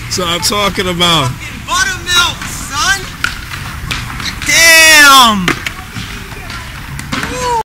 So I'm talking about. Fucking buttermilk, son. Damn.